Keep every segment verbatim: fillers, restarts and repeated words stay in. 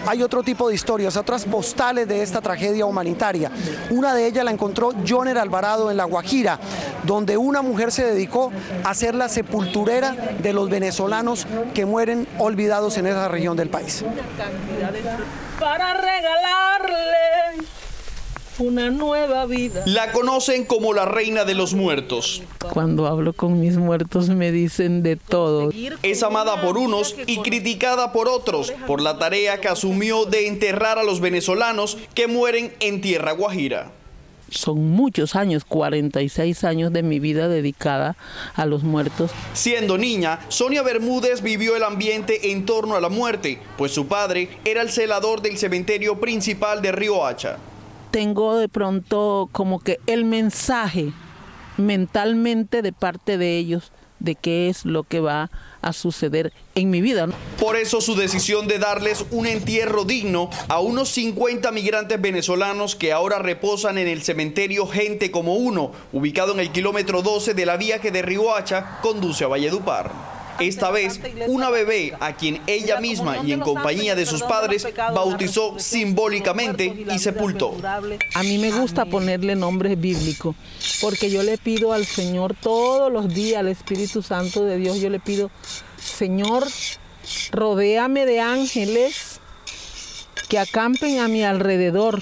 hay otro tipo de historias, otras postales de esta tragedia humanitaria. Una de ellas la encontró Joner Alvarado en La Guajira, donde una mujer se dedicó a ser la sepulturera de los venezolanos que mueren olvidados en esa región del país. Para regalarle una nueva vida. La conocen como la reina de los muertos. Cuando hablo con mis muertos me dicen de todo. Es amada por unos y criticada por otros por la tarea que asumió de enterrar a los venezolanos que mueren en tierra guajira. Son muchos años, cuarenta y seis años de mi vida dedicada a los muertos. Siendo niña, Sonia Bermúdez vivió el ambiente en torno a la muerte, pues su padre era el celador del cementerio principal de Riohacha. Tengo de pronto como que el mensaje mentalmente de parte de ellos de qué es lo que va a suceder en mi vida, ¿no? Por eso su decisión de darles un entierro digno a unos cincuenta migrantes venezolanos que ahora reposan en el cementerio Gente como Uno, ubicado en el kilómetro doce de la vía que de Riohacha conduce a Valledupar. Esta vez, una bebé a quien ella misma y en compañía de sus padres bautizó simbólicamente y sepultó. A mí me gusta ponerle nombres bíblicos, porque yo le pido al Señor todos los días, al Espíritu Santo de Dios, yo le pido, Señor, rodéame de ángeles que acampen a mi alrededor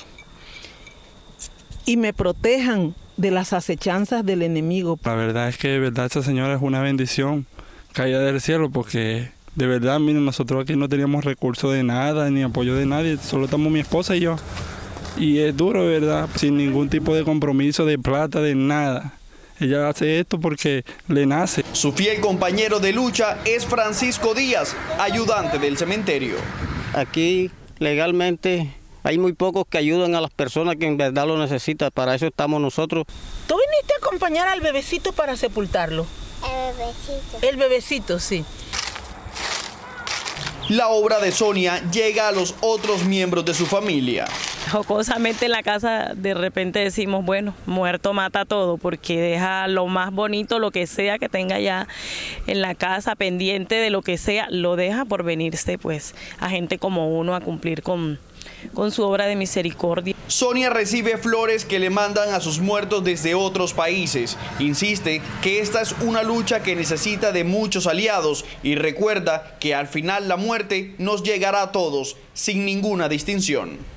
y me protejan de las acechanzas del enemigo. La verdad es que de verdad esta señora es una bendición caída del cielo, porque de verdad, miren, nosotros aquí no teníamos recursos de nada, ni apoyo de nadie, solo estamos mi esposa y yo. Y es duro, de verdad, sin ningún tipo de compromiso, de plata, de nada. Ella hace esto porque le nace. Su fiel compañero de lucha es Francisco Díaz, ayudante del cementerio. Aquí legalmente hay muy pocos que ayudan a las personas que en verdad lo necesitan, para eso estamos nosotros. ¿Tú viniste a acompañar al bebecito para sepultarlo? El bebecito. El bebecito, sí. La obra de Sonia llega a los otros miembros de su familia. Jocosamente en la casa de repente decimos, bueno, muerto mata todo, porque deja lo más bonito, lo que sea que tenga ya en la casa, pendiente de lo que sea, lo deja por venirse pues a gente como uno a cumplir con, con su obra de misericordia. Sonia recibe flores que le mandan a sus muertos desde otros países. Insiste que esta es una lucha que necesita de muchos aliados y recuerda que al final la muerte nos llegará a todos sin ninguna distinción.